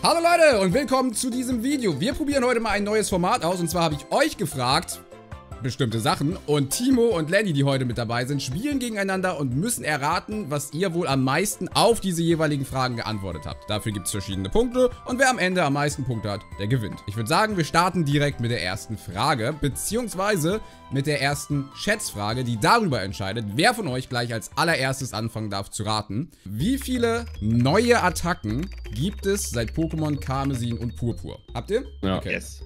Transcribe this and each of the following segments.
Hallo Leute und willkommen zu diesem Video. Wir probieren heute mal ein neues Format aus und zwar habe ich euch gefragt, bestimmte Sachen, und Timo und Lenny, die heute mit dabei sind, spielen gegeneinander und müssen erraten, was ihr wohl am meisten auf diese jeweiligen Fragen geantwortet habt. Dafür gibt es verschiedene Punkte und wer am Ende am meisten Punkte hat, der gewinnt. Ich würde sagen, wir starten direkt mit der ersten Frage, beziehungsweise mit der ersten Schätzfrage, die darüber entscheidet, wer von euch gleich als allererstes anfangen darf zu raten. Wie viele neue Attacken gibt es seit Pokémon Karmesin und Purpur? Habt ihr? Ja. Okay. Yes.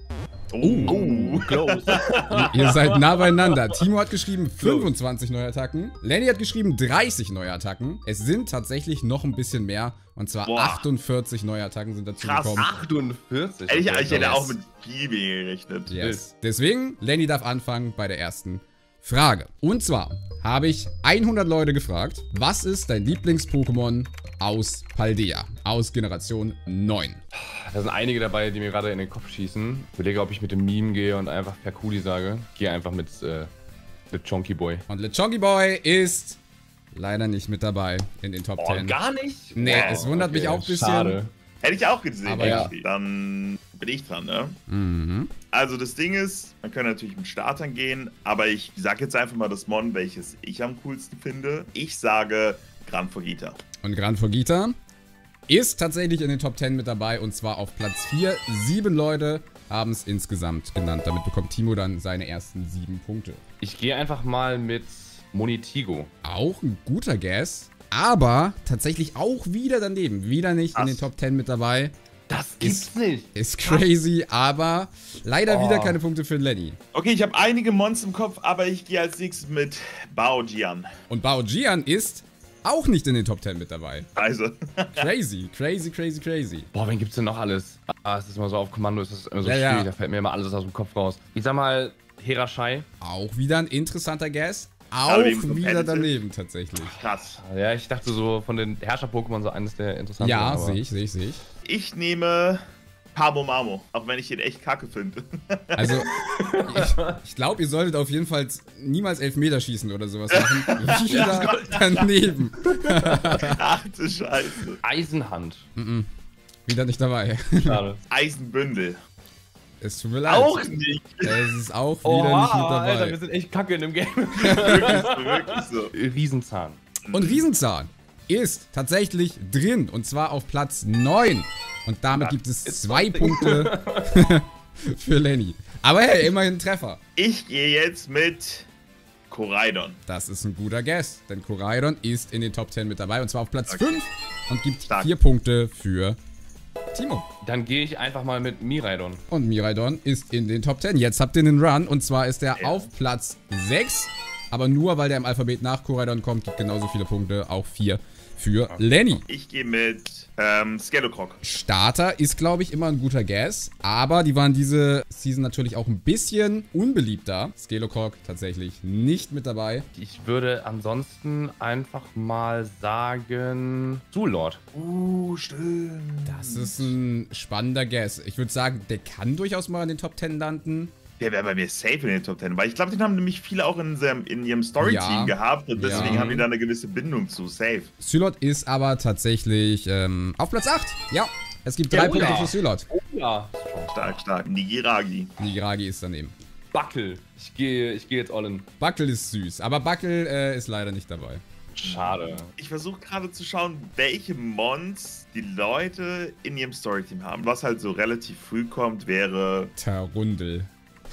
Close. Ihr seid nah beieinander. Timo hat geschrieben 25 neue Attacken. Lenny hat geschrieben 30 neue Attacken. Es sind tatsächlich noch ein bisschen mehr. Und zwar 48 neue Attacken sind dazu gekommen. 48? Ich hätte Yes. auch mit viel weniger gerechnet. Yes. Deswegen, Lenny darf anfangen bei der ersten Frage. Und zwar habe ich 100 Leute gefragt, was ist dein Lieblings-Pokémon aus Paldea? Aus Generation 9. Da sind einige dabei, die mir gerade in den Kopf schießen. Ich überlege, ob ich mit dem Meme gehe und einfach Perkuli sage. Ich gehe einfach mit Chonky Boy. Und Lechonky Boy ist leider nicht mit dabei in den Top 10. Gar nicht? Nee, es wundert mich auch ein bisschen. Schade. Hätte ich auch gesehen. Aber ja. Dann bin ich dran, ne? Mhm. Also das Ding ist, man kann natürlich mit Startern gehen, aber ich sag jetzt einfach mal das Mon, welches ich am coolsten finde. Ich sage Gran Fogita. Und Gran Fogita ist tatsächlich in den Top 10 mit dabei und zwar auf Platz 4. 7 Leute haben es insgesamt genannt. Damit bekommt Timo dann seine ersten 7 Punkte. Ich gehe einfach mal mit Monitigo. Auch ein guter Guess, aber tatsächlich auch wieder daneben. Wieder nicht in den Top 10 mit dabei. Das gibt's nicht. Ist crazy, aber leider wieder keine Punkte für Lenny. Okay, ich habe einige Mons im Kopf, aber ich gehe als nächstes mit Baojian. Und Baojian ist auch nicht in den Top 10 mit dabei. Also. Crazy, crazy, crazy, crazy. Boah, wen gibt's denn noch alles? Es ist immer so auf Kommando, ist das immer so Ja, schwierig. ja. Da fällt mir immer alles aus dem Kopf raus. Ich sag mal, Herashai. Auch wieder ein interessanter Guess. Auch Aber wegen wieder Competitive. daneben tatsächlich. Krass. Ja, ich dachte so von den Herrscher-Pokémon so eines der interessanten. Ja, aber- sehe ich. Ich nehme Pabomamo, auch wenn ich ihn echt kacke finde. Also, ich glaube, ihr solltet auf jeden Fall niemals Elfmeter schießen oder sowas machen. Wieder daneben. Ach du Scheiße. Eisenhand. Wieder nicht dabei. Schade. Eisenbündel. Es tut mir leid. Auch nicht. Es ist auch wieder nicht mit dabei. Alter, wir sind echt kacke in dem Game. Wirklich so. Riesenzahn. Und Riesenzahn ist tatsächlich drin. Und zwar auf Platz 9. Und damit gibt es 2 Punkte für Lenny. Aber hey, immerhin ein Treffer. Ich gehe jetzt mit Koraidon. Das ist ein guter Guess. Denn Koraidon ist in den Top 10 mit dabei. Und zwar auf Platz 5. Und gibt Stark. 4 Punkte für Timo. Dann gehe ich einfach mal mit Miraidon. Und Miraidon ist in den Top 10. Jetzt habt ihr einen Run. Und zwar ist er auf Platz 6. Aber nur, weil der im Alphabet nach Koraidon kommt, gibt genauso viele Punkte. Auch 4 für Lenny. Ich gehe mit Skelocroc. Starter ist, glaube ich, immer ein guter Guess. Aber die waren diese Season natürlich auch ein bisschen unbeliebter. Skelocroc tatsächlich nicht mit dabei. Ich würde ansonsten einfach mal sagen Zulord. Stimmt. Das ist ein spannender Guess. Ich würde sagen, der kann durchaus mal in den Top 10 landen. Der wäre bei mir safe in den Top 10, weil ich glaube, den haben nämlich viele auch in ihrem Story-Team Ja. gehabt und deswegen Ja. haben die da eine gewisse Bindung zu. Safe. Sylot ist aber tatsächlich auf Platz 8. Ja, es gibt 3 Ja, Punkte ja. für Sylot. Oh ja. Stark, stark. Nigiragi. Nigiragi ist daneben. Buckel. Ich gehe jetzt all in. Buckel ist süß, aber Buckel ist leider nicht dabei. Schade. Ich versuche gerade zu schauen, welche Mons die Leute in ihrem Story-Team haben. Was halt so relativ früh kommt, wäre... Tarundel.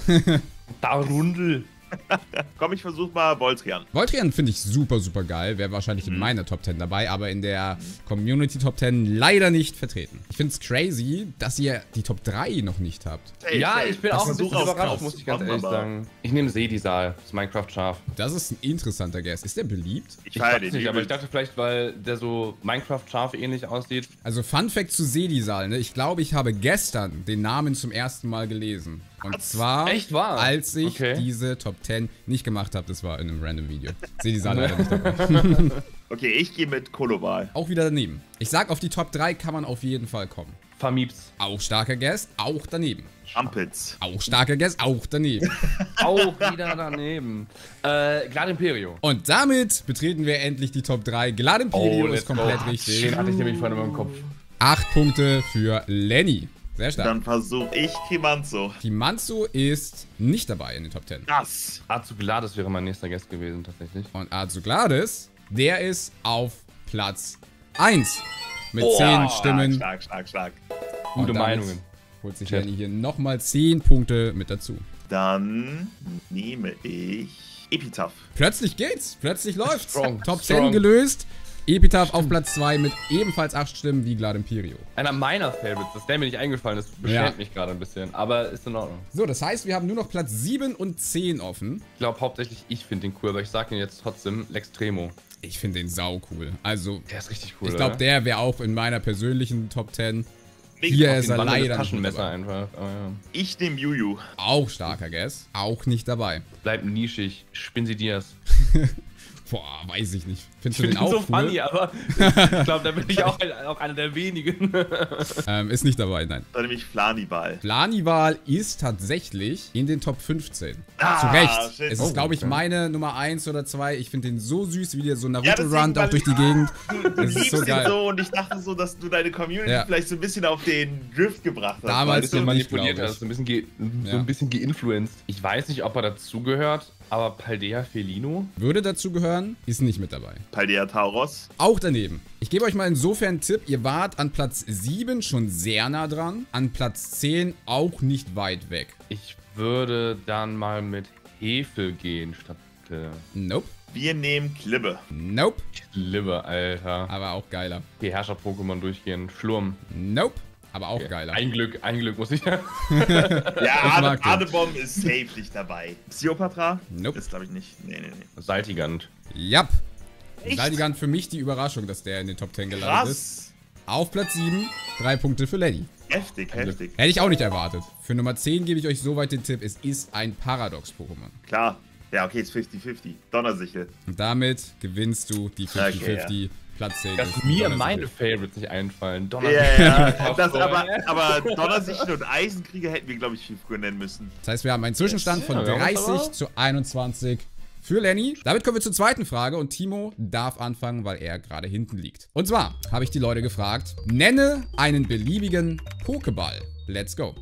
Darundel. Komm, ich versuche mal Voltrian. Voltrian finde ich super, super geil. Wäre wahrscheinlich in meiner Top 10 dabei, aber in der Community Top 10 leider nicht vertreten. Ich finde es crazy, dass ihr die Top 3 noch nicht habt. Safe, Ja, safe. ich bin Das auch ein bisschen Versuch überrascht, aufs muss ich ganz Kommen, ehrlich aber sagen. Ich nehme Sedisal, das Minecraft-Schaf. Das ist ein interessanter Guess. Ist der beliebt? Ich Ich feiere weiß den nicht, aber ich übelst. dachte vielleicht, weil der so Minecraft-Schaf ähnlich aussieht. Also Fun Fact zu Sedisal, ne? Ich glaube, ich habe gestern den Namen zum ersten Mal gelesen. Und zwar, Echt wahr? als ich Okay. diese Top 10 nicht gemacht habe. Das war in einem random Video. Sedisal leider nicht dabei. Okay, ich gehe mit Koloval. Auch wieder daneben. Ich sag, auf die Top 3 kann man auf jeden Fall kommen. Famibs. Auch starker Guess, auch daneben. Ampitz. Auch starker Guess, auch daneben. Auch wieder daneben. Gladimperio. Und damit betreten wir endlich die Top 3. Gladimperium ist komplett richtig. Den hatte ich nämlich vorhin in meinem Kopf. 8 Punkte für Lenny. Sehr stark. Dann versuche ich Kimanzo. Kimanzo ist nicht dabei in den Top 10. Das. Azuglades wäre mein nächster Gast gewesen, tatsächlich. Und Azuglades, der ist auf Platz 1 mit 10 Stimmen. Stark. Gute Und damit Meinungen. holt sich Lenny hier nochmal 10 Punkte mit dazu. Dann nehme ich Epitaph. Plötzlich geht's. Plötzlich läuft's. Strong, Top strong. 10 gelöst. Epitaph auf Platz 2 mit ebenfalls 8 Stimmen wie Glad Imperio. Einer meiner Favorites, das wäre mir nicht eingefallen, das beschämt mich gerade ein bisschen, aber ist in Ordnung. So, das heißt, wir haben nur noch Platz 7 und 10 offen. Ich glaube hauptsächlich, ich finde den cool, aber ich sage ihn jetzt trotzdem, Lextremo. Ich finde den sau cool. Also, Der ist richtig cool, ich glaube, oder? der wäre auch in meiner persönlichen Top 10. Ich Hier auf ist Den er wandelndes leider nicht mit Taschenmesser dabei. einfach, aber ja. Ich nehme Juju. Auch starker Guess. Auch nicht dabei. Bleibt nischig, Spinsi Diaz. Boah, weiß ich nicht. Findest Ich du den finde ihn auch so cool? funny, aber ich glaube, da bin ich auch einer der wenigen. Ist nicht dabei, nein. Dann nehme ich Flanibal. Flanival ist tatsächlich in den Top 15. Ah, Zu Recht. shit. Es Oh, ist, glaube ich, okay. meine Nummer 1 oder 2. Ich finde den so süß, wie der so deswegen, Naruto-Run auch weil durch die Gegend. Du Das ist liebst so ihn geil. so und ich dachte so, dass du deine Community Ja. vielleicht so ein bisschen auf den Drift gebracht hast. Damals weißt du? noch nicht, manipuliert glaub ich. hast, so ein Ja. bisschen geinfluenced. Ich weiß nicht, ob er dazugehört, aber Paldea Felino? Würde dazu gehören, ist nicht mit dabei. Paldea Tauros. Auch daneben. Ich gebe euch mal insofern einen Tipp. Ihr wart an Platz 7 schon sehr nah dran. An Platz 10 auch nicht weit weg. Ich würde dann mal mit Hefel gehen, statt Nope. Wir nehmen Klibbe. Nope. Lippe, Alter. Aber auch geiler. Die Herrscher-Pokémon durchgehen. Schlurm. Nope. Aber auch geiler. Ein Glück muss ich. Ja, mag den. Adebomb ist safe nicht dabei. Psyopatra? Nope. Ist glaube ich nicht. Nee. Saltigand. Yep. Echt? Saldigand für mich die Überraschung, dass der in den Top 10 gelandet ist. Krass. Auf Platz 7, 3 Punkte für Lenny. Heftig. Hätte ich auch nicht erwartet. Für Nummer 10 gebe ich euch soweit den Tipp, es ist ein Paradox-Pokémon. Klar. Ja, okay, ist 50-50. Donnersichel. Und damit gewinnst du die 50-50 Platz 10. Dass ist mir Donnersichel. meine Favorites nicht einfallen. Ja. Aber Donnersichel und Eisenkrieger hätten wir, glaube ich, viel früher nennen müssen. Das heißt, wir haben einen Zwischenstand von Ja, wir haben es 30 aber. zu 21 für Lenny. Damit kommen wir zur zweiten Frage und Timo darf anfangen, weil er gerade hinten liegt. Und zwar habe ich die Leute gefragt, nenne einen beliebigen Pokéball. Let's go.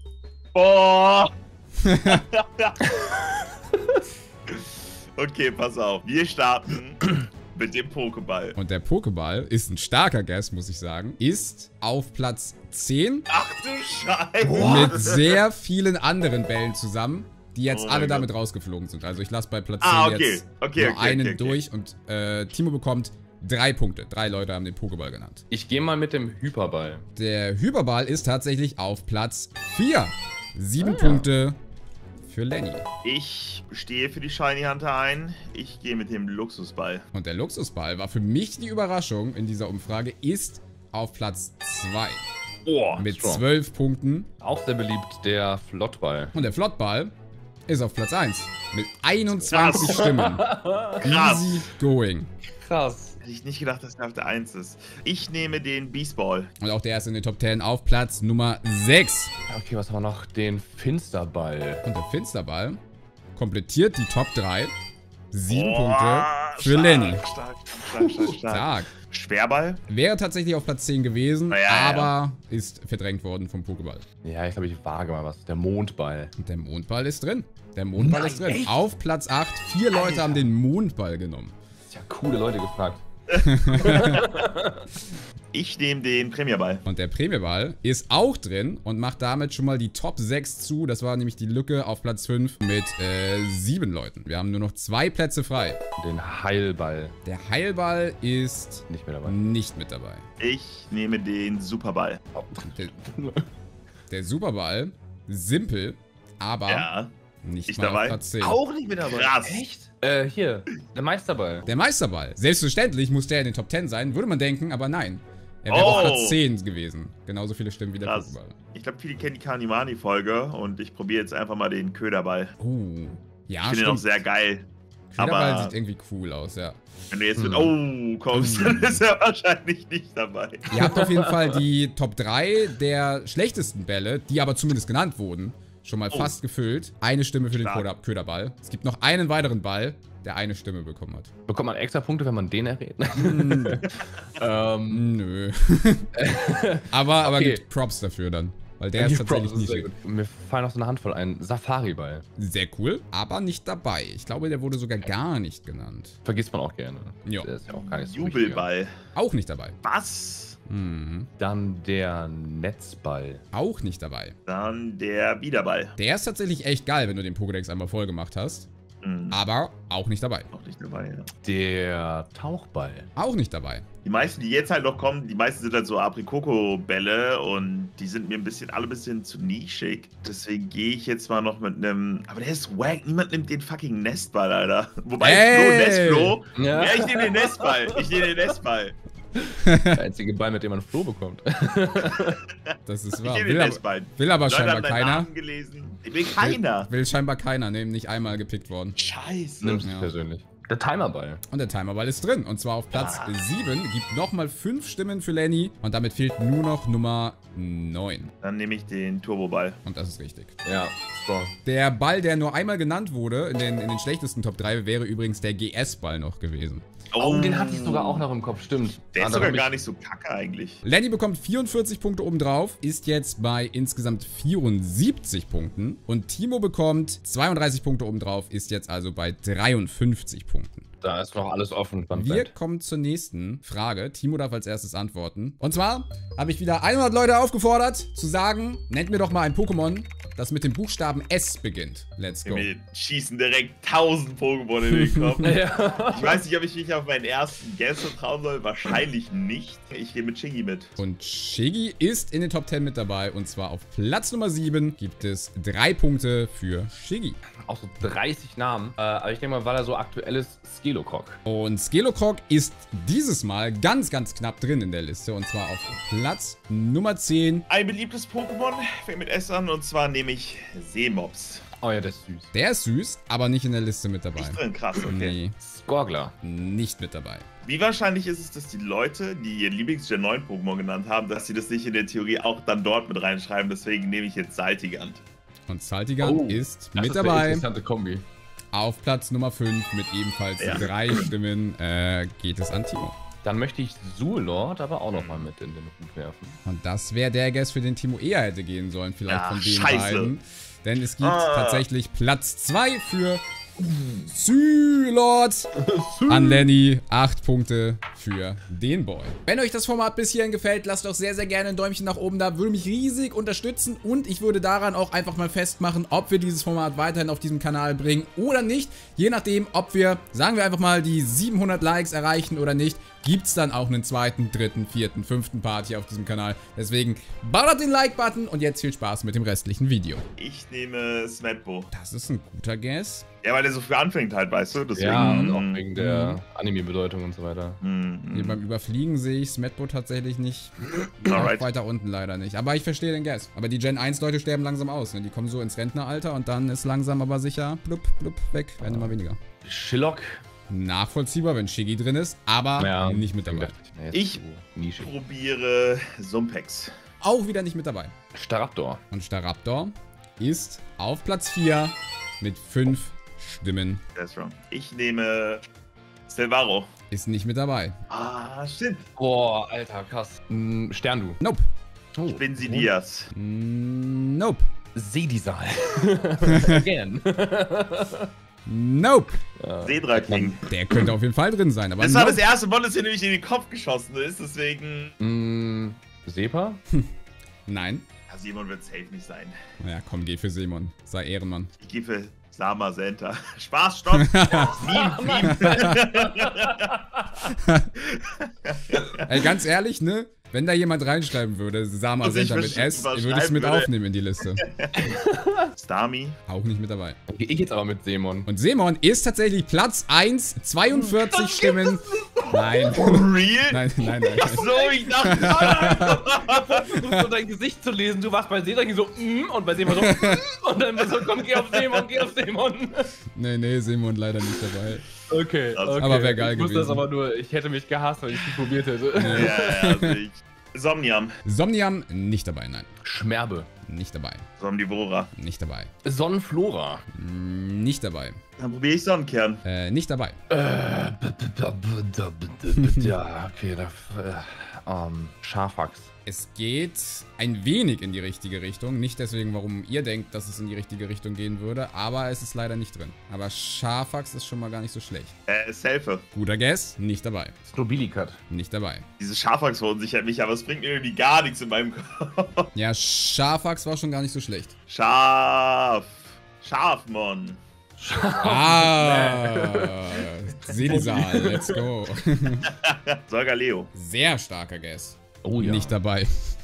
Boah! Okay, pass auf. Wir starten mit dem Pokéball. Und der Pokéball ist ein starker Guess, muss ich sagen. Ist auf Platz 10 Ach du Scheiße! mit sehr vielen anderen Bällen zusammen, die jetzt Oh alle mein damit rausgeflogen sind. Also ich lasse bei Platz 10 Okay. jetzt Okay. nur einen durch und Timo bekommt 3 Punkte. 3 Leute haben den Pokéball genannt. Ich gehe mal mit dem Hyperball. Der Hyperball ist tatsächlich auf Platz 4. 7 Punkte für Lenny. Ich stehe für die Shiny Hunter ein. Ich gehe mit dem Luxusball. Und der Luxusball war für mich die Überraschung in dieser Umfrage, ist auf Platz 2 Oh, mit strong. 12 Punkten. Auch sehr beliebt, der Flottball. Und der Flottball ist auf Platz 1 mit 21 Krass. Stimmen. Krass. Easy going. Krass. Hätte ich nicht gedacht, dass er auf der 1 ist. Ich nehme den Beastball. Und auch der ist in den Top 10 auf Platz Nummer 6. Okay, was haben wir noch? Den Finsterball. Und der Finsterball komplettiert die Top 3. 7 Boah, Punkte für stark, Lenny. Stark. Stark. Schwerball? Wäre tatsächlich auf Platz 10 gewesen, Ja. aber ist verdrängt worden vom Pokéball. Ja, ich glaube, ich wage mal was. Der Mondball. Und der Mondball ist drin. Der Mondball Nein, ist drin. echt? Auf Platz 8. 4 Leute Alter. haben den Mondball genommen. Ist ja coole Leute gefragt. Ich nehme den Premierball. Und der Prämieball ist auch drin und macht damit schon mal die Top 6 zu. Das war nämlich die Lücke auf Platz 5 mit 7 Leuten. Wir haben nur noch 2 Plätze frei. Den Heilball. Der Heilball ist Nicht mehr dabei. nicht mit dabei. Ich nehme den Superball. Der Superball, simpel, aber Ja. nicht Ist mal dabei? auf Platz 10. Auch nicht mit dabei. Krass. Echt? Hier. Der Meisterball. Der Meisterball. Selbstverständlich muss der in den Top 10 sein, würde man denken, aber nein. Er wäre auf Platz 10 gewesen. Genauso viele Stimmen wie der Krass. Pokéball. Ich glaube, viele kennen die Kanimani-Folge und ich probiere jetzt einfach mal den Köderball. Ja, Ich finde den auch sehr geil. Köderball aber- sieht irgendwie cool aus, ja. Wenn du jetzt mit kommst, dann ist er wahrscheinlich nicht dabei. Ihr habt auf jeden Fall die Top 3 der schlechtesten Bälle, die aber zumindest genannt wurden, schon mal fast gefüllt. Eine Stimme für den Stark. Köderball. Es gibt noch einen weiteren Ball, der eine Stimme bekommen hat. Bekommt man extra Punkte, wenn man den errät? Nö. aber Okay. gibt Props dafür dann. Weil der ist tatsächlich nicht sehr gut. Mir fallen noch so eine Handvoll ein. Safari-Ball. sehr cool, aber nicht dabei. Ich glaube, der wurde sogar gar nicht genannt. Vergisst man auch gerne. Jo. Der ist ja auch gar nicht so Jubelball. Auch nicht dabei. Was? Mhm. wichtig. Dann der Netzball. Auch nicht dabei. Dann der Wiederball. Der ist tatsächlich echt geil, wenn du den Pokédex einmal voll gemacht hast. Aber auch nicht dabei. Auch nicht dabei, ja. Der Tauchball. Auch nicht dabei. Die meisten, die jetzt halt noch kommen, die meisten sind halt so Aprikoko-Bälle und die sind mir alle ein bisschen zu nischig. Deswegen gehe ich jetzt mal noch mit einem. Aber der ist wack. Niemand nimmt den fucking Nestball, Alter. Wobei Nestflo. Ja. Ja, ich nehme den Nestball. Der einzige Ball, mit dem man Flo bekommt. Das ist Ich wahr. nehme den Nestball. Will aber Leute scheinbar haben meinen keiner. Namen gelesen. Will keiner. Will scheinbar keiner. Ne, nicht einmal gepickt worden. Scheiße. Nimmst du Ja. persönlich. Der Timerball. Und der Timerball ist drin. Und zwar auf Platz 7. Gibt nochmal 5 Stimmen für Lenny. Und damit fehlt nur noch Nummer 9. Dann nehme ich den Turboball. Und das ist richtig. Ja, strong. Der Ball, der nur einmal genannt wurde, in den schlechtesten Top 3, wäre übrigens der GS-Ball noch gewesen. Oh, den hatte ich sogar auch noch im Kopf, stimmt. Der ist Ah, da sogar hab ich- gar nicht so kacke eigentlich. Lenny bekommt 44 Punkte obendrauf, ist jetzt bei insgesamt 74 Punkten. Und Timo bekommt 32 Punkte obendrauf, ist jetzt also bei 53 Punkten. Da ist noch alles offen. Wir kommen zur nächsten Frage. Timo darf als erstes antworten. Und zwar habe ich wieder 100 Leute aufgefordert, zu sagen, nennt mir doch mal ein Pokémon, das mit dem Buchstaben S beginnt. Let's go. Wir schießen direkt 1000 Pokémon in den Kopf. Ja. Ich weiß nicht, ob ich mich auf meinen ersten Guess vertrauen soll. Wahrscheinlich nicht. Ich gehe mit Shiggy mit. Und Shiggy ist in den Top 10 mit dabei. Und zwar auf Platz Nummer 7 gibt es 3 Punkte für Shiggy. Auch so 30 Namen. Aber ich denke mal, weil er so aktuell ist, Skelocroc. Und Skelocroc ist dieses Mal ganz, ganz knapp drin in der Liste. Und zwar auf Platz Nummer 10. Ein beliebtes Pokémon fängt mit S an und zwar nehme ich Seemops. Oh ja, der ist süß. Der ist süß, aber nicht in der Liste mit dabei. Nicht drin, krass, okay. Nee, Skorgler. nicht mit dabei. Wie wahrscheinlich ist es, dass die Leute, die ihr Lieblings-Gen 9 Pokémon genannt haben, dass sie das nicht in der Theorie auch dann dort mit reinschreiben? Deswegen nehme ich jetzt Saltigand. Und Saltigand ist Das mit ist eine dabei. interessante Kombi. Auf Platz Nummer 5 mit ebenfalls 3 Stimmen geht es an Timo. Dann möchte ich Zoolord aber auch nochmal mit in den Hut werfen. Und das wäre der Guess, für den Timo eher hätte gehen sollen, vielleicht Ja, von den scheiße. beiden. Denn es gibt tatsächlich Platz 2 für Zylord an Lenny. 8 Punkte für den Boy. Wenn euch das Format bis hierhin gefällt, lasst doch sehr, sehr gerne ein Däumchen nach oben da. Würde mich riesig unterstützen und ich würde daran auch einfach mal festmachen, ob wir dieses Format weiterhin auf diesem Kanal bringen oder nicht. Je nachdem, ob wir, sagen wir einfach mal, die 700 Likes erreichen oder nicht, gibt es dann auch einen zweiten, dritten, vierten, fünften Part hier auf diesem Kanal. Deswegen ballert den Like-Button und jetzt viel Spaß mit dem restlichen Video. Ich nehme Smetbo. Das ist ein guter Guess. Ja, weil der so früh anfängt halt, weißt du? Deswegen, Ja, und auch wegen der Anime-Bedeutung und so weiter. Hier beim Überfliegen sehe ich Smetbo tatsächlich nicht. Alright. Weiter unten leider nicht. Aber ich verstehe den Guess. Aber die Gen 1 Leute sterben langsam aus. Ne? Die kommen so ins Rentneralter und dann ist langsam aber sicher blub, blub, weg. Werden immer weniger. Shillock. Nachvollziehbar, wenn Shiggy drin ist, aber nicht mit dabei. Ich Nische. probiere Sumpex. Auch wieder nicht mit dabei. Staraptor. Und Staraptor ist auf Platz 4 mit 5 Stimmen. Der ist wrong. Ich nehme Silvaro. Ist nicht mit dabei. Ah, stimmt. Boah, Alter, krass. Sterndu. Nope. Oh. Binzi Diaz. Nope. Seedisal. Again. Nope. Sedra King. Der könnte auf jeden Fall drin sein, aber Das war nope. das erste Mal, das hier nämlich in den Kopf geschossen ist, deswegen. Sepa? Nein. Ja, Simon wird safe nicht sein. Naja, komm, geh für Simon. Sei Ehrenmann. Ich gehe für Sama Center. Spaß, stopp! Meme. Ey, ganz ehrlich, ne? Wenn da jemand reinschreiben würde, Sama Und ich Center mit bestimmt S, was würde ich es mit schreiben würde. aufnehmen in die Liste. Starmie. Auch nicht mit dabei. Gehe ich jetzt aber mit Seemon. Und Simon ist tatsächlich Platz 1, 42 Stimmen. Nein. Real? Nein, nein, nein. Ach so, ich dachte. Versucht so dein Gesicht zu lesen. Du warst bei Seedring so, und bei Seemon so, und dann so, komm, geh auf Seemon, geh auf Seemon. Nee, Simon leider nicht dabei. Okay, okay. Aber wär geil ich wusste das gewesen. aber nur, ich hätte mich gehasst, weil ich es nicht probiert hätte. Ja, also Somnium. Somnium, nicht dabei, nein. Schmerbe. Nicht dabei. Somnivora. Nicht dabei. Sonnenflora. Nicht dabei. Dann probiere ich Sonnenkern. Nicht dabei. Ja, okay. Scharfax. Es geht ein wenig in die richtige Richtung. Nicht deswegen, warum ihr denkt, dass es in die richtige Richtung gehen würde, aber es ist leider nicht drin. Aber Scharfax ist schon mal gar nicht so schlecht. Selfe. Guter Guess, nicht dabei. Snobilikat. Nicht dabei. Diese Scharfax verunsichert mich, aber es bringt irgendwie gar nichts in meinem Kopf. Ja, Scharfax war schon gar nicht so schlecht. Schafmon. Selisal, let's go. Solgaleo. Sehr starker Guess. Oh ja. Nicht dabei.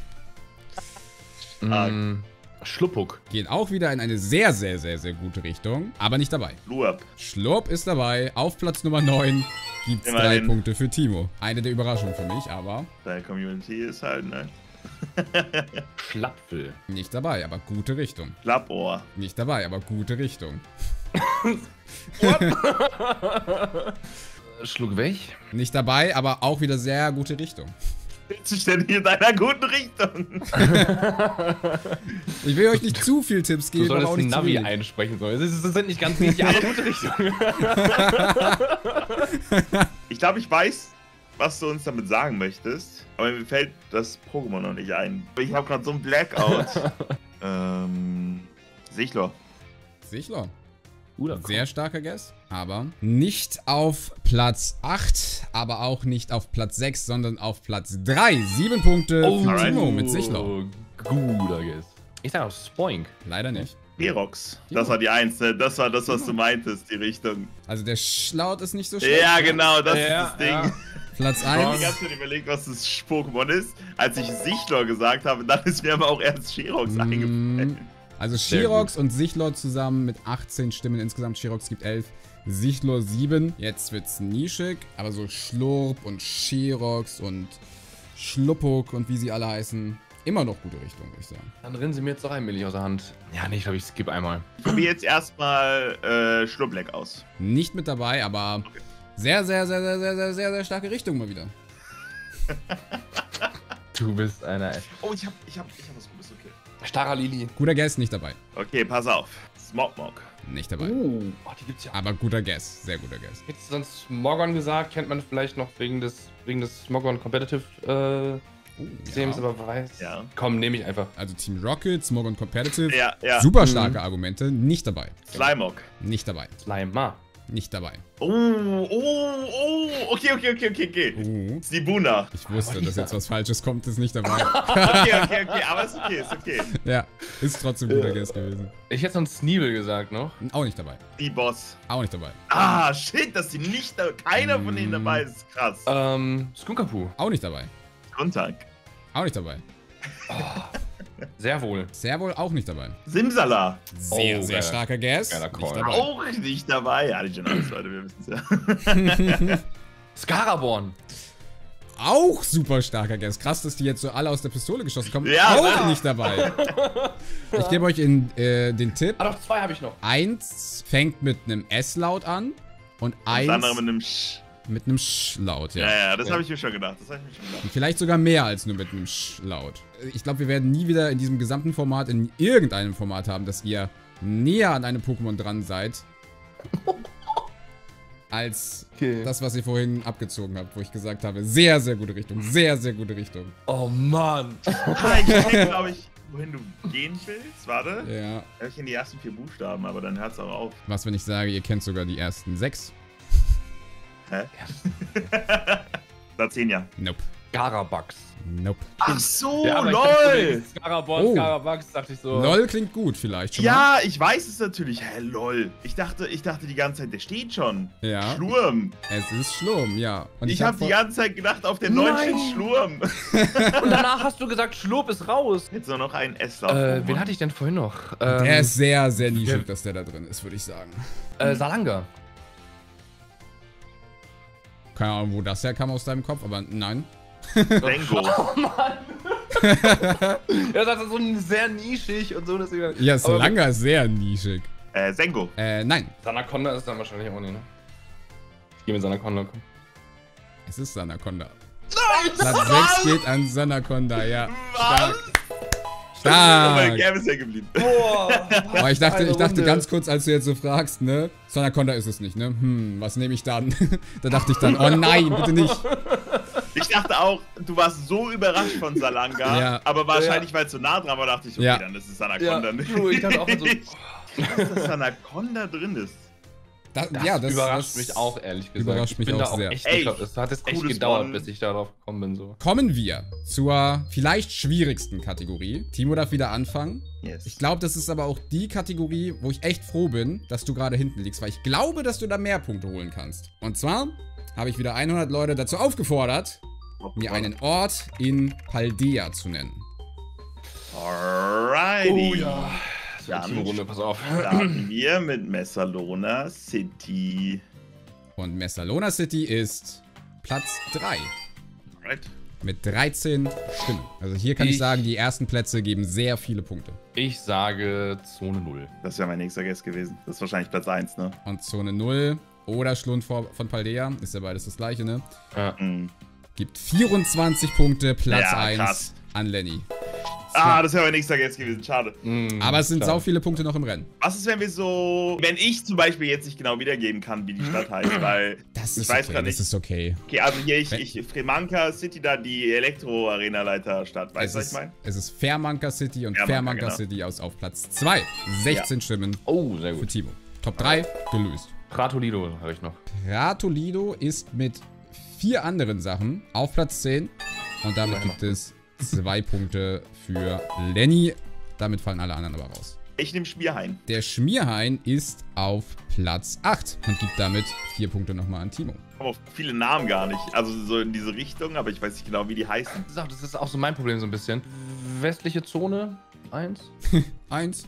Schluppuk. Geht auch wieder in eine sehr, sehr, sehr, sehr gute Richtung, aber nicht dabei. Luab. Schlupp ist dabei. Auf Platz Nummer 9 gibt es 3 Immerhin. Punkte für Timo. Eine der Überraschungen für mich, aber Deine Community ist halt, ne? Schlapfel. nicht dabei, aber gute Richtung. Klappohr. Nicht dabei, aber gute Richtung. Schluck weg. Nicht dabei, aber auch wieder sehr gute Richtung. Bist du ständig in deiner guten Richtung? Ich will euch nicht zu viel Tipps Du geben, aber auch solltest ein nicht zu Navi wenig. einsprechen sollen. Es sind nicht ganz richtig, aber gute Richtung. Ich glaube, ich weiß, was du uns damit sagen möchtest. Aber mir fällt das Pokémon noch nicht ein. Ich habe gerade so ein Blackout. Sichlor. Sichler. Guter Sehr starker Guess, aber nicht auf Platz 8, aber auch nicht auf Platz 6, sondern auf Platz 3. 7 Punkte für alright. Timo mit Sichler. Guter Guess. Ich sag auch Spoink. Leider nicht. Ferox. Das war die 1, ne? Das war das, was du meintest, die Richtung. Also der Schlaut ist nicht so schlecht. Ja, genau, das Ja, ist das Ding. ja. Platz Ich habe die 1. ganze Zeit überlegt, was das Pokémon ist. Als ich Sichlor gesagt habe, dann ist mir aber auch erst Ferox eingefallen. Also Sehr Shirox und Sichlor zusammen mit 18 Stimmen insgesamt. Shirox gibt 11, Sichlor 7. Jetzt wird's nischig, aber so Schlurp und Shirox und Schluppuk und wie sie alle heißen, immer noch gute Richtung, würde ich sagen. Dann rennen sie mir jetzt doch ein Milch aus der Hand. Ja, nee, ich glaube, ich skippe einmal. Ich probiere jetzt erstmal Schlubleck aus. Nicht mit dabei, aber sehr, sehr, sehr, sehr, sehr, sehr, sehr, sehr starke Richtung mal wieder. Du bist einer. Oh, ich hab was Gutes, okay. Starrer Lili. Guter Guess, nicht dabei. Okay, pass auf. Smogmog. Nicht dabei. Oh, die gibt's ja. Aber guter Guess, sehr guter Guess. Hättest du sonst Smogon gesagt, kennt man vielleicht noch wegen des Smogon Competitive Systems, aber weiß. Ja. Komm, nehme ich einfach. Also Team Rocket, Smogon Competitive, Ja, ja. super starke Argumente, nicht dabei. Slimog. Nicht dabei. Slime. Nicht dabei. Okay. Sibuna. Ich wusste, Aber dass jetzt was Falsches kommt, ist nicht dabei. Okay, aber ist okay. Ja, ist trotzdem ein guter Guess gewesen. Ich hätte sonst Sneeble gesagt noch. Auch nicht dabei. Die Boss. Auch nicht dabei. Ah, shit, dass die nicht da, keiner von denen dabei ist. Ist krass. Skunkapu. Auch nicht dabei. Grundtag. Auch nicht dabei. Sehr wohl. Servol auch nicht dabei. Simsala. Sehr, Oh, sehr geiler- starker Guess. geiler Nicht Call. dabei. Auch nicht dabei. Ja, die schon alles, Leute, wir wissen es ja. Scaraborn. Auch super starker Guess. Krass, dass die jetzt so alle aus der Pistole geschossen kommen. Ja, auch ja. nicht dabei. Ich gebe euch den Tipp. Ah, doch, 2 habe ich noch. 1 fängt mit einem S-Laut an und Das 1 andere mit einem Sch. mit einem Sch-Laut, ja. Ja, das Ja. habe ich mir schon gedacht. Und vielleicht sogar mehr als nur mit einem Sch-Laut. Ich glaube, wir werden nie wieder in diesem gesamten Format, in irgendeinem Format haben, dass ihr näher an einem Pokémon dran seid, als das, was ihr vorhin abgezogen habt, wo ich gesagt habe, sehr, sehr gute Richtung, sehr, sehr gute Richtung. Oh Mann. Ah, ich check, glaube ich, wohin du gehen willst. Warte. Ja. Da ich in die ersten 4 Buchstaben, aber dann hört's auch auf. Was, wenn ich sage, ihr kennt sogar die ersten 6? Hä? Sazenia. Nope. Garabax. Nope. Ach so, Ja, aber ich lol. dachte, Scaraborn, Oh. Scarabax, dachte ich so. LOL klingt gut vielleicht schon mal. Ja, ich weiß es natürlich. Hä, lol. Ich dachte die ganze Zeit, der steht schon. Ja. Schlurm. Es ist Schlurm, ja. Und Ich habe die ganze Zeit gedacht, auf der 9 Nein. steht Schlurm. Und danach hast du gesagt, Schlurp ist raus. Jetzt nur noch ein S-Lauf. Wen hatte ich denn vorhin noch? Der ist sehr, sehr nischig, dass der da drin ist, würde ich sagen. Salanga. Keine Ahnung, wo das herkam aus deinem Kopf, aber nein. Rengo. Oh Mann. Ja, das ist so sehr nischig und so. Deswegen. Ja, Salanga ist sehr nischig. Sengo. Nein. Sanaconda ist dann wahrscheinlich auch nicht, ne? Ich gehe mit Sanaconda, komm. Es ist Anaconda. Platz 6 geht an Sanaconda, ja. Was? Stark. Gab ist ja geblieben. Boah. Aber ich dachte ganz kurz, als du jetzt so fragst, ne? Sanaconda ist es nicht, ne? Was nehme ich dann? Da dachte ich dann, oh nein, bitte nicht. Ich dachte auch, du warst so überrascht von Salanga, Ja. aber wahrscheinlich, weil es so nah dran war, dachte ich, okay, dann ist es Anaconda nicht. Ich dachte auch so, Dass Anaconda drin ist. Das überrascht mich auch, ehrlich gesagt. überrascht mich ich bin auch da sehr. Echt Ey, es hat jetzt echt cooles gedauert, One. bis ich darauf gekommen bin. So. Kommen wir zur vielleicht schwierigsten Kategorie. Timo darf wieder anfangen. Yes. Ich glaube, das ist aber auch die Kategorie, wo ich echt froh bin, dass du gerade hinten liegst, weil ich glaube, dass du da mehr Punkte holen kannst. Und zwar habe ich wieder 100 Leute dazu aufgefordert, mir einen Ort in Paldea zu nennen. Alrighty. Oh ja. Das wird Dann eine Runde, pass auf. starten wir mit Messalona City. Und Messalona City ist Platz 3 Right. mit 13 Stimmen. Also hier kann ich sagen, die ersten Plätze geben sehr viele Punkte. Ich sage Zone 0. Das wäre mein nächster Guess gewesen. Das ist wahrscheinlich Platz 1, ne? Und Zone 0 oder Schlund von Paldea, ist ja beides das gleiche, ne? Ja. Mhm. Gibt 24 Punkte, Platz Ja, 1 krass. an Lenny. Das wäre mein nächster Guess gewesen. Schade. Aber es sind Schade. sau viele Punkte noch im Rennen. Was ist, wenn wir so... Wenn ich zum Beispiel jetzt nicht genau wiedergeben kann, wie die Stadt heißt, weil... Das Ich ist weiß okay, grad das nicht. ist okay. Okay, also hier, Fremanka City, da die Elektro-Arena-Leiter-Stadt. Weißt du, was ich meine? Es ist Fairmanka City und Fairmanka, Fairmanka genau. City auf Platz 2. 16 Stimmen Oh, sehr für gut. Timo. Top 3 gelöst. Pratolido habe ich noch. Ratolido ist mit 4 anderen Sachen auf Platz 10. Und damit gibt es 2 Punkte für Lenny. Damit fallen alle anderen aber raus. Ich nehme Schmierhain. Der Schmierhain ist auf Platz 8 und gibt damit 4 Punkte nochmal an Timo. Ich habe auch viele Namen gar nicht. Also so in diese Richtung, aber ich weiß nicht genau, wie die heißen. Das ist auch so mein Problem so ein bisschen. Westliche Zone 1. 1.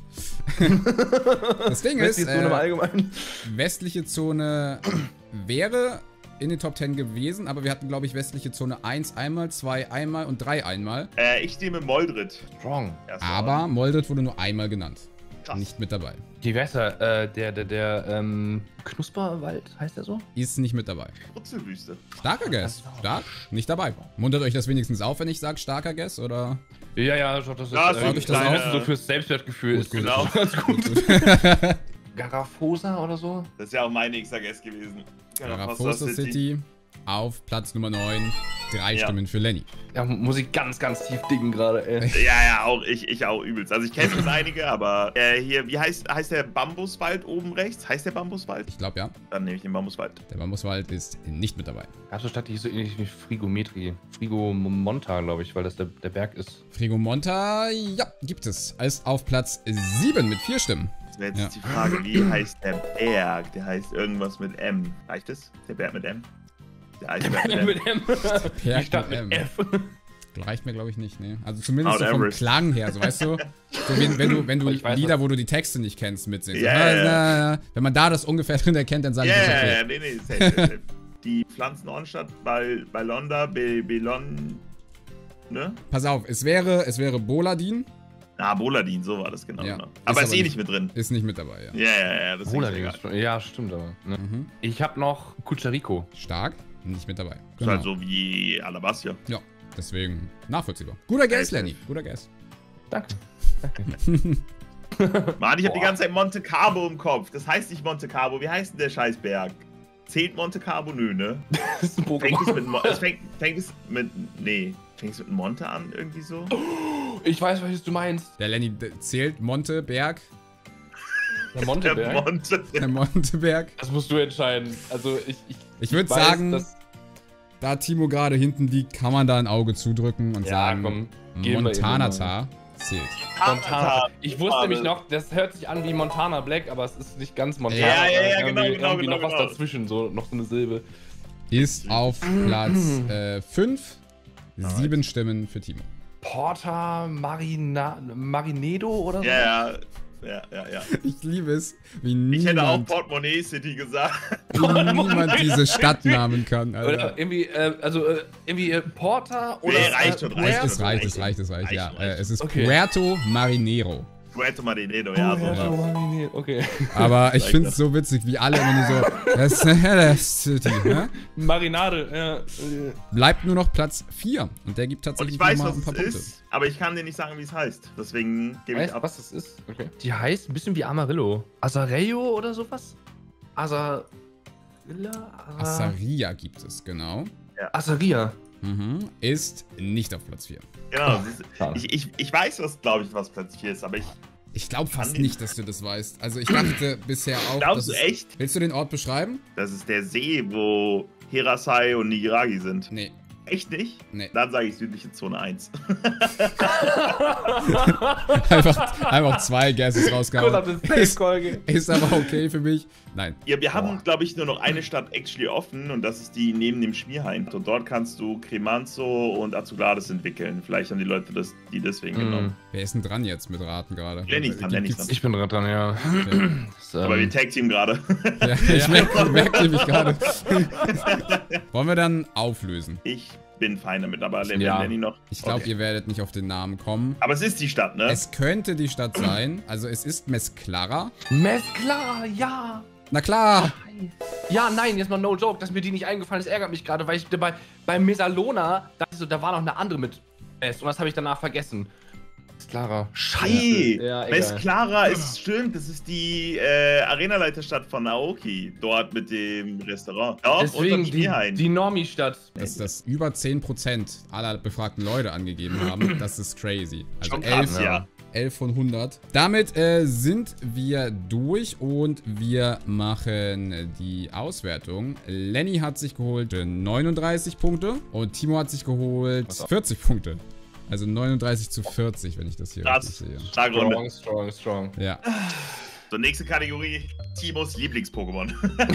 Das Ding ist, Westliche Zone im Allgemeinen. westliche Zone wäre in den Top 10 gewesen, aber wir hatten, glaube ich, westliche Zone 1 einmal, 2 einmal und 3 einmal. Ich nehme Moldrit. Strong. Erstmal. Aber Moldrit wurde nur einmal genannt. Krass. Nicht mit dabei. Die Wässer, der Knusperwald, heißt der so? Ist nicht mit dabei. Wurzelwüste. Starker Guess. Stark. Nicht dabei. Muntert euch das wenigstens auf, wenn ich sage starker Guess, oder? Ja, das ist Ja, so ein kleiner- so fürs Selbstwertgefühl. Gut, ist genau. Ganz gut. Garafosa oder so? Das ist ja auch mein nächster Guess gewesen. Garafosa City auf Platz Nummer 9. 3 Ja. Stimmen für Lenny. Ja, muss ich ganz tief dingen gerade, ey. Ja, auch ich auch übelst. Also ich kenne schon einige, aber hier, wie heißt der Bambuswald oben rechts? Heißt der Bambuswald? Ich glaube, ja. Dann nehme ich den Bambuswald. Der Bambuswald ist nicht mit dabei. Gab's eine Stadt, die hieß so ähnlich wie Frigometri. Frigomonta, glaube ich, weil das der Berg ist. Frigomonta, ja, gibt es. Ist auf Platz 7 mit 4 Stimmen. Das wäre jetzt Ja. die Frage, wie heißt der Berg? Der heißt irgendwas mit M. Reicht es? Der Berg mit M? Der Eisberg mit M. mit M. Berg Die Stadt mit mit M. F. Reicht mir, glaube ich, nicht, ne? Also zumindest Mount so vom Everest. Klang her, so weißt du? So wenn du Ich weiß, Lieder, wo du die Texte nicht kennst, mitsingst. Ja, So, ja, ja. Wenn man da das ungefähr drin erkennt, dann sage ich das okay. Ja, nee, safe. Die Pflanzenordnstadt Balonda, Belon, ne? Pass auf, es wäre Boladin, Ah, Boladin, so war das genau. Ja. genau. Ist Aber ist aber eh nicht mit drin. ist nicht mit dabei, ja. Ja, das ist Rola, egal. ja, stimmt aber. Ne? Mhm. Ich habe noch Cucharico. Stark, nicht mit dabei. Ist halt so wie Alabastia. Ja, deswegen nachvollziehbar. Guter Guess, Lenny, guter Guess. Danke. Mann, ich hab die Boah. ganze Zeit Monte Carlo im Kopf. Das heißt nicht Monte Carlo. Wie heißt denn der Scheißberg? Zählt Monte Carlo? Nö, ne? Das ist ein Fängt es Pokémon. mit fängt es mit Monte an, irgendwie so? Ich weiß, was du meinst. Der Lenny zählt Monteberg, Der Der Monteberg. Monte. der Monteberg. Das musst du entscheiden. Also Ich würde weiß, sagen, dass- da Timo gerade hinten liegt, kann man da ein Auge zudrücken und Ja, sagen, komm, gehen wir Montanata zählt. Montana. Ich wusste nämlich noch, das hört sich an wie Montana Black, aber es ist nicht ganz Montana. Ja, Irgendwie genau, noch was genau. dazwischen, so noch so eine Silbe. Ist auf Platz 5. 7 Stimmen für Timo. Porta Marinedo oder so? Ja. Ich liebe es, wie Ich hätte auch niemand, Portemonnaie City gesagt. wie niemand diese Stadtnamen kann, Alter. Oder irgendwie, irgendwie Porta oder. Nee, reicht schon, Es reicht, ja. Reicht. Es ist Puerto Marinero. Puerto Marinero, ja. So. Okay. Aber ich finde es so witzig, wie alle immer nur so, das ist die, ne? Marinade, ja. Bleibt nur noch Platz 4. Und der gibt Und tatsächlich ich weiß, noch mal was ein paar es Punkte. ist, aber ich kann dir nicht sagen, wie es heißt. Deswegen gebe ich Weißt du, ab. was das ist? Okay. Die heißt ein bisschen wie Amarillo. Azarello oder sowas? Azaria gibt es, genau. Azaria. Mhm. Ist nicht auf Platz 4. Genau. Schade. Ich weiß, glaube ich, was Platz 4 ist, aber Ich glaube fast nicht, dass du das weißt. Also ich dachte bisher auch, glaubst du dass echt? Willst du den Ort beschreiben? Das ist der See, wo Hirasai und Nigiragi sind. Nee. Echt nicht? Nee. Dann sage ich südliche Zone 1. einfach 2 Guesses rausgehauen. Ist aber okay für mich. Nein. Ja, wir haben, glaube ich, nur noch eine Stadt actually offen und das ist die neben dem Schmierhain. Und dort kannst du Cremanzo und Azuglades entwickeln. Vielleicht haben die Leute die deswegen genommen. Wer ist denn dran jetzt mit Raten gerade? Lenny ist dran, Lenny ist dran. Ich bin dran, ja. Okay. Aber wir Tag-Team gerade. Ja, ich merke nämlich gerade. Wollen wir dann auflösen? Ich bin fein damit, aber Ja. Lenny noch. Ich glaube, Okay. ihr werdet nicht auf den Namen kommen. Aber es ist die Stadt, ne? Es könnte die Stadt sein. Also es ist Mesclara. Mesclar, ja. Na klar. Ja, nein, jetzt mal no joke, dass mir die nicht eingefallen ist, ärgert mich gerade, weil ich bei Mesalona, da war noch eine andere mit S und das habe ich danach vergessen. Mesclara. Hey, Ja, egal. Mesclara ist stimmt, das ist die Arenaleiterstadt von Naoki, dort mit dem Restaurant. Doch, Deswegen unterm Schmierhain. die Normie-Stadt. Dass über 10% aller befragten Leute angegeben haben, das ist crazy. Also Schon krass, 11, ja. 11 von 100. Damit sind wir durch und wir machen die Auswertung. Lenny hat sich geholt 39 Punkte und Timo hat sich geholt 40 Punkte. Also 39 zu 40, wenn ich das hier Krass. richtig sehe. Starke Runde. Strong. Ja. So, nächste Kategorie, Timos Lieblings-Pokémon.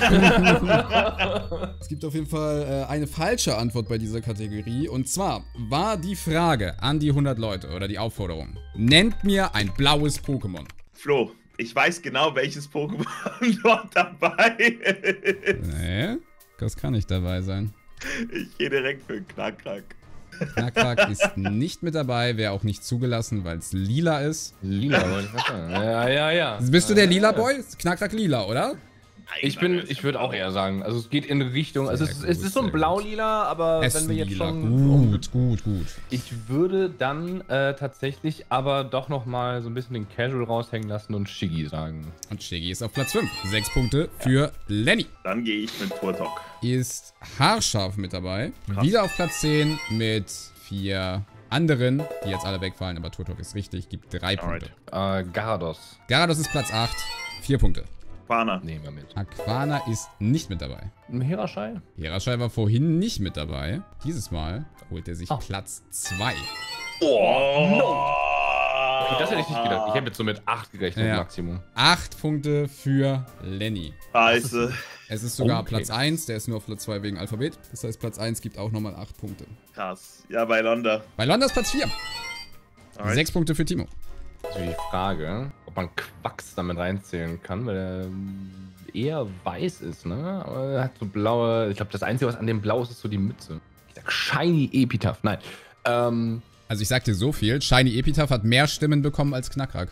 Es gibt auf jeden Fall eine falsche Antwort bei dieser Kategorie. Und zwar war die Frage an die 100 Leute oder die Aufforderung: Nennt mir ein blaues Pokémon. Flo, ich weiß genau, welches Pokémon dort dabei ist. Nee, das kann nicht dabei sein. Ich gehe direkt für Knackrack. Knackrack ist nicht mit dabei, wäre auch nicht zugelassen, weil es lila ist. Lila, wollte ich mal sagen. Ja. Bist du der lila Boy? Knackrack lila, oder? Ich würde auch eher sagen, also es geht in Richtung, also Sehr es gut, ist so ein sehr blau-lila, aber Es wenn wir jetzt lila. schon... Gut. Ich würde dann tatsächlich aber doch nochmal so ein bisschen den Casual raushängen lassen und Shiggy sagen. Und Shiggy ist auf Platz 5. 6 Punkte für Lenny. Dann gehe ich mit Turtok. Ist haarscharf mit dabei. Krass. Wieder auf Platz 10 mit 4 anderen, die jetzt alle wegfallen, aber Turtok ist richtig, gibt 3 Punkte. Garados. Garados ist Platz 8, 4 Punkte. Quana. Nehmen wir mit. Aquana ist nicht mit dabei. Hiraschei? Hiraschei war vorhin nicht mit dabei. Dieses Mal holt er sich Platz 2. Oh, no. Okay, das hätte ich nicht gedacht. Ich hätte jetzt so mit 8 gerechnet, Ja. Maximum. 8 Punkte für Lenny. Scheiße. Es ist sogar Okay. Platz 1, der ist nur auf Platz 2 wegen Alphabet. Das heißt, Platz 1 gibt auch nochmal 8 Punkte. Krass. Ja, bei Londa. Bei Londa ist Platz 4. Alright. 6 Punkte für Timo. Das ist natürlich die Frage, ob man Quacks damit reinzählen kann, weil er eher weiß ist, ne? Aber er hat so blaue, ich glaube, das Einzige, was an dem Blau ist, ist so die Mütze. Ich sag Shiny Epitaph, nein. Also ich sag dir so viel, Shiny Epitaph hat mehr Stimmen bekommen als Knackrack.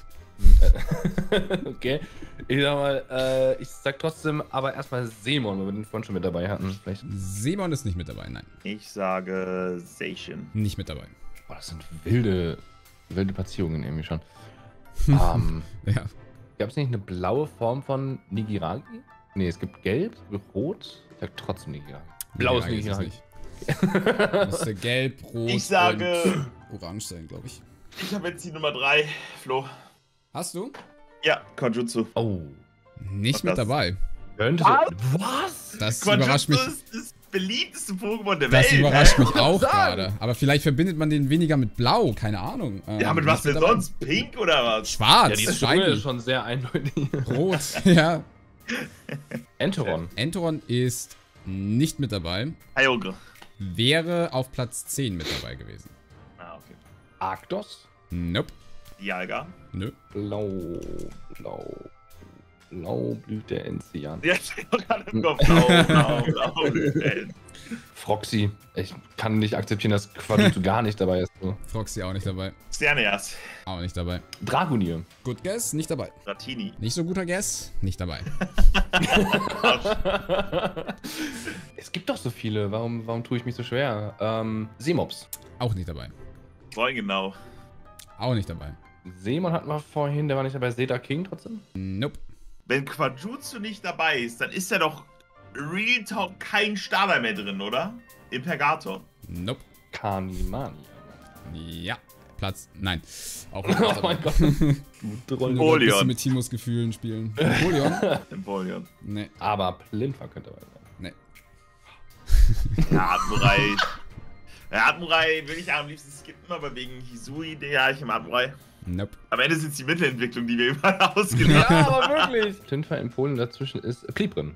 Okay. Ich sag mal, ich sag trotzdem aber erstmal Seemon, weil wir den vorhin schon mit dabei hatten. Vielleicht. Simon ist nicht mit dabei, nein. Ich sage Seishin. Nicht mit dabei. Boah, das sind wilde Platzierungen irgendwie schon. Ja. Gab es nicht eine blaue Form von Nigiragi? Nee, es gibt gelb, rot. Ich sag trotzdem Nigiragi. Blaues Nee, ist es Nigiragi. nicht. Müsste gelb, rot Ich sage, und orange sein, glaube ich. ich habe jetzt die Nummer 3, Flo. Hast du? Ja, Konjutsu. Oh. Nicht Was mit das? dabei. Könnte so. Was? Das überrascht Konjutsu mich. ist das beliebteste Pokémon der Das Welt. überrascht mich kann auch sagen. gerade. Aber vielleicht verbindet man den weniger mit Blau, keine Ahnung. Ja, mit was nicht denn dabei. sonst? Pink oder was? Schwarz, Ja, die Zunge shiny, ist schon sehr eindeutig. rot, ja. Enteron. Enteron ist nicht mit dabei. Kyogre. Wäre auf Platz 10 mit dabei gewesen. Ah, okay. Arktos. Nope. Dialga. Nö. Blau. Blau blüht der Enzian. Ja, ich hab gerade im Kopf. Blau. Froxy. Ich kann nicht akzeptieren, dass Quadratu gar nicht dabei ist. So. Froxy auch nicht dabei. Sterneas. Auch nicht dabei. Dragonier. Good Guess, nicht dabei. Ratini. Nicht so guter Guess, nicht dabei. Es gibt doch so viele. Warum tue ich mich so schwer? Seemops. Auch nicht dabei. Voll genau. Auch nicht dabei. Seemon hatten wir vorhin, der war nicht dabei. Zeta King trotzdem? Nope. Wenn Quajutsu nicht dabei ist, dann ist ja doch Real Talk kein Starter mehr drin, oder? Impergator. Nope. Kanimani. Ja. Platz. Nein. Auch nicht Oh dabei. mein Gott. Ein Polion. bisschen mit Timos Gefühlen spielen. Polion? Empoleon. Nee. Aber Plinfa könnte dabei sein. Nee. Ja, Admurai. Ja, Admurai will ich am liebsten skippen, aber wegen Hisui, ja, ich im Admurai. Nope. Am Ende sind es die Mittelentwicklung, die wir überall ausgelassen haben. Ja, aber wirklich. Plinfa in Polen dazwischen ist Pliprin.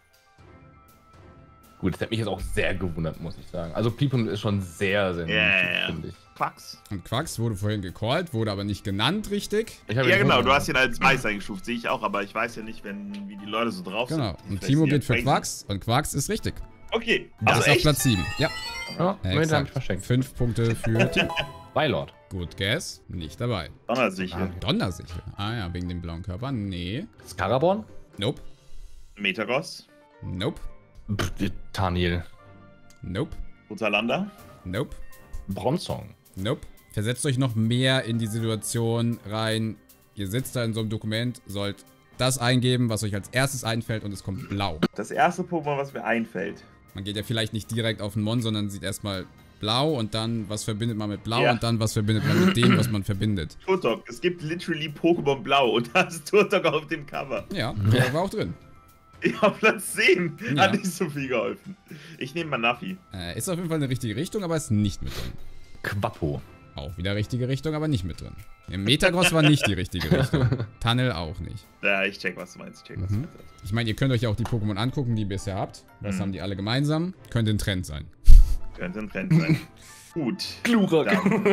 Gut, das hat mich jetzt auch sehr gewundert, muss ich sagen. Also Pliprin ist schon sehr, sehr Ja. finde ich. Quacks. Und Quax wurde vorhin gecallt, wurde aber nicht genannt, richtig? Ich hab Ja, ihn genau, vorher- du hast ihn als weiß eingestuft, sehe ich auch, aber ich weiß ja nicht, wie die Leute so drauf Genau. sind. Und Vielleicht Timo sind die geht für crazy. Quax und Quax ist richtig. Okay, Das also ist auf echt? Platz 7. Ja, Ja, Moment, hab exakt. ich verschenkt. 5 Punkte für Timo. Weilord. Good Guess, nicht dabei. Donnersicher. Donnersichel. Ah ja, wegen dem blauen Körper. Nee. Skaraborn? Nope. Metagross. Nope. Taniel. Nope. Rosalanda. Nope. Bronzong. Nope. Versetzt euch noch mehr in die Situation rein. Ihr sitzt da in so einem Dokument, sollt das eingeben, was euch als erstes einfällt und es kommt blau. Das erste Pokémon, was mir einfällt. Man geht ja vielleicht nicht direkt auf den Mon, sondern sieht erstmal blau und dann, was verbindet man mit blau Ja. und dann, was verbindet man mit dem, was man verbindet. Turtok. Es gibt literally Pokémon Blau und da ist Turtok auf dem Cover. Ja, der war auch drin. Ja, Platz 10. Ja. Hat nicht so viel geholfen. Ich nehme Manafi. Ist auf jeden Fall eine richtige Richtung, aber ist nicht mit drin. Quappo. Auch wieder richtige Richtung, aber nicht mit drin. Im Metagross war nicht die richtige Richtung. Tunnel auch nicht. Ja, ich check, was du meinst. Ich check, was du meinst. Ich meine, ihr könnt euch ja auch die Pokémon angucken, die ihr bisher habt. Was haben die alle gemeinsam? Könnte ein Trend sein. Könnte ein Trend sein. Gut. Glurak.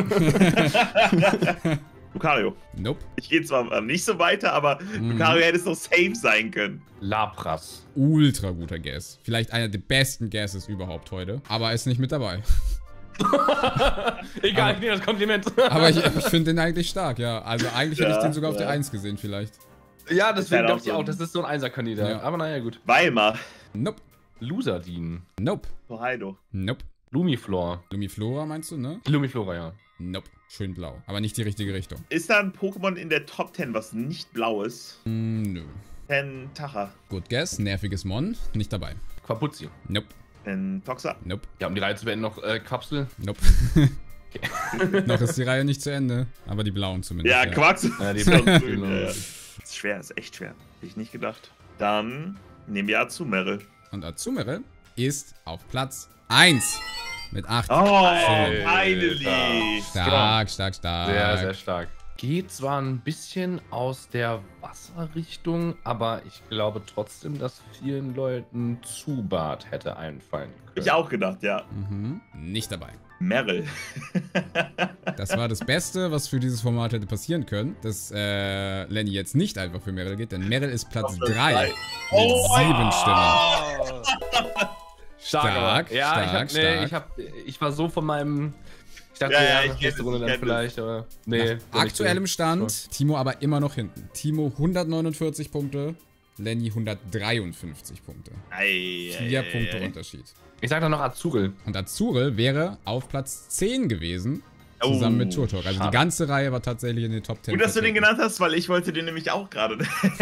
Lucario. Nope. Ich gehe zwar nicht so weiter, aber Lucario hätte es doch safe sein können. Lapras. Ultra guter Guess. Vielleicht einer der besten Guesses überhaupt heute. Aber ist nicht mit dabei. Egal, ich nehme das Kompliment. Aber ich finde den eigentlich stark, ja. Also eigentlich hätte ich Ja, den sogar auf der ja. 1 gesehen vielleicht. Ja, deswegen Ja, dachte ich auch auch, das ist so ein Einserkandidat. Ja. Aber naja, gut. Weimar. Nope. Lusardin. Nope. Hokkaido. Nope. Lumiflor. Lumiflora meinst du, ne? Lumiflora, ja. Nope. Schön blau. Aber nicht die richtige Richtung. Ist da ein Pokémon in der Top 10, was nicht blau ist? Nö. Tentacha. Good Guess. Nerviges Mon. Nicht dabei. Quapuzzi. Nope. Toxa. Nope. Ja, um die Reihe zu beenden noch Quapsel. Nope. Noch ist die Reihe nicht zu Ende. Aber die blauen zumindest. Ja, Quacks. Ja, die Ist blauen. grün, ja. Ist schwer, ist echt schwer. Hätte ich nicht gedacht. Dann nehmen wir Azumarill. Und Azumarill ist auf Platz 1. Mit 8. Oh, Alter. finally. Stark. Sehr, sehr stark. Geht zwar ein bisschen aus der Wasserrichtung, aber ich glaube trotzdem, dass vielen Leuten Zubat hätte einfallen können. Ich auch gedacht, ja. Nicht dabei. Merrill. Das war das Beste, was für dieses Format hätte passieren können, dass Lenny jetzt nicht einfach für Meryl geht, denn Meryl ist Platz 3 mit Oh, 7 Stimmen. Stark, Ja, stark. ich war so von meinem... Ich dachte, Ja, ja, ich kenn nächste es, Runde ich dann kenn vielleicht, aber... Nee. Aktuellem Stand, Timo aber immer noch hinten. Timo 149 Punkte, Lenny 153 Punkte. 4 Punkte Unterschied. Ich sag doch noch Azuril. Und Azuril wäre auf Platz 10 gewesen, zusammen mit Turtok. Also die ganze Reihe war tatsächlich in den Top 10. Gut, dass du den vertreten. genannt hast, weil ich wollte den nämlich auch gerade.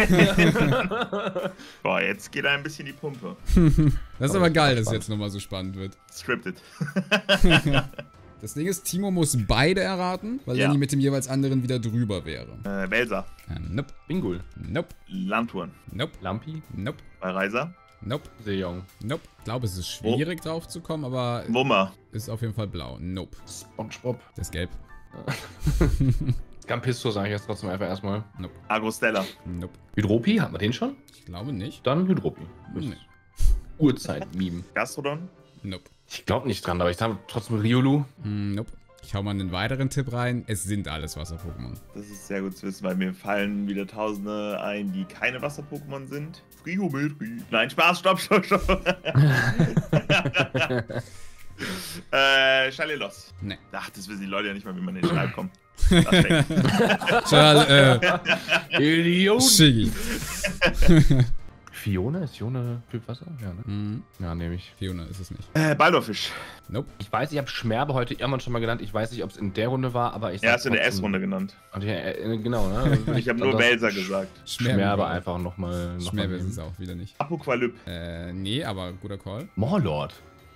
Boah, jetzt geht ein bisschen die Pumpe. Das ist aber geil, dass es jetzt nochmal so spannend wird. Scripted. Das Ding ist, Timo muss beide erraten, weil Ja. Lenny mit dem jeweils anderen wieder drüber wäre. Welser. Nope, Bingul. nope, Landturn. nope, Lampi. nope, Bei Reiser. nope, Sejong. nope. Ich glaube, es ist schwierig drauf zu kommen, aber Wummer. ist auf jeden Fall blau. Nope. Spongebob. Das ist gelb. Gampisto sage ich jetzt trotzdem einfach erstmal. Nope. Agrostella. Nope. Hydropi, hatten wir den schon? Ich glaube nicht. Dann Hydropi. Nee. Uhrzeit-Meme. Gastrodon. Nope. Ich glaube nicht dran, aber ich habe trotzdem Riolu. Nope. Ich hau mal einen weiteren Tipp rein. Es sind alles Wasser-Pokémon. Das ist sehr gut zu wissen, weil mir fallen wieder Tausende ein, die keine Wasser-Pokémon sind. Friometri. Nein, Spaß, stopp. Chalelos. Nee. Ach, das wissen die Leute ja nicht mal, wie man den schreibt. Komm. Idiot. Shiggy. Fiona? Ist Fiona Typ Wasser? Ja, ne? Mhm. Ja, nehme ich. Fiona ist es nicht. Baldorfisch. Nope. Ich weiß, ich habe Schmerbe heute irgendwann schon mal genannt. Ich weiß nicht, ob es in der Runde war, aber ich Er hast du in der S-Runde genannt. Genau, ne? Ich habe nur Welser gesagt. Schmerbe einfach nochmal. Schmerbe ist es auch wieder nicht. Apokalyp. Nee, aber guter Call. Morlord.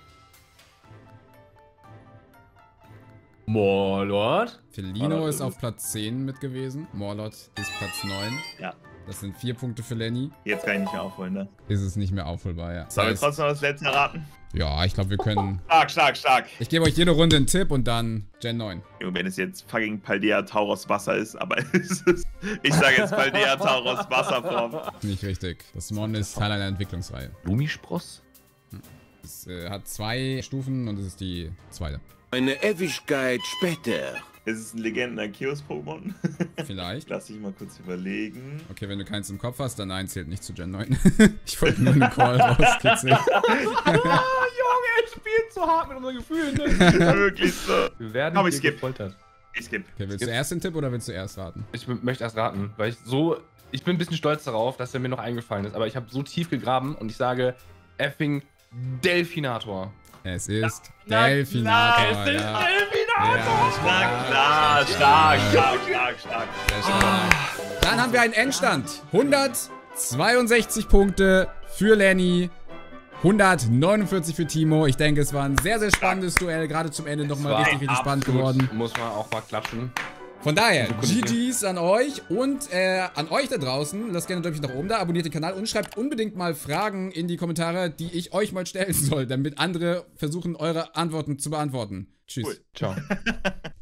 Morlord? Felino ist auf Platz 10 mit gewesen. Morlord ist Platz 9. Ja. Das sind 4 Punkte für Lenny. Jetzt kann ich nicht mehr aufholen, ne? Ist es nicht mehr aufholbar, ja. Sollen wir trotzdem noch das letzte erraten? Ja, ich glaube, wir können... Stark. Ich gebe euch jede Runde einen Tipp und dann Gen 9. Junge, wenn es jetzt fucking Paldea Tauros Wasser ist, aber es ist... Ich sage jetzt Paldea Tauros Wasserform. Nicht richtig. Das Mon ist Teil einer Entwicklungsreihe. Lumispross? Es hat 2 Stufen und es ist die zweite. Eine Ewigkeit später. Ist es ein Legenden-Arceus-Pokémon? Vielleicht. Lass dich mal kurz überlegen. Okay, wenn du keins im Kopf hast, dann nein, zählt nicht zu Gen 9. Ich wollte nur einen Call rauskitzeln. Junge, er spielt so hart mit unseren Gefühlen. Ja, wirklich so. Wir werden Aber hier gefoltert. Ich skip. Okay, willst du erst den Tipp oder willst du erst raten? Ich möchte erst raten, weil ich bin ein bisschen stolz darauf, dass er mir noch eingefallen ist, aber ich habe so tief gegraben und ich sage effing Delfinator. Es ist Delfinator. Es ist Delfinator. Ja, Stark. Sehr stark. Dann haben wir einen Endstand. 162 Punkte für Lenny. 149 für Timo. Ich denke, es war ein sehr, sehr spannendes Duell. Gerade zum Ende nochmal richtig spannend geworden. Muss man auch mal klatschen. Von daher, GG's an euch und an euch da draußen. Lasst gerne ein Däumchen nach oben da, abonniert den Kanal und schreibt unbedingt mal Fragen in die Kommentare, die ich euch mal stellen soll, damit andere versuchen, eure Antworten zu beantworten. Tschüss. Cool. Ciao.